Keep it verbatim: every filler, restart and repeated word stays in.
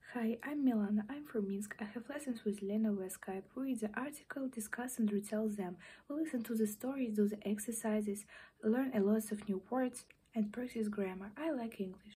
Hi, I'm Milana. I'm from Minsk. I have lessons with Lena via Skype. We read the article, discuss and retell them. We listen to the stories, do the exercises, learn a lot of new words, and practice grammar. I like English.